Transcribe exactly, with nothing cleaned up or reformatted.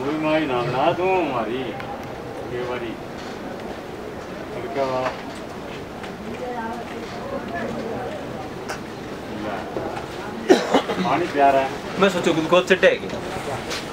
Movie माई ना बना दूं हमारी ये वाली क्या पानी प्यारा है। मैं सोचो ग्लूकोज चढ़ेगी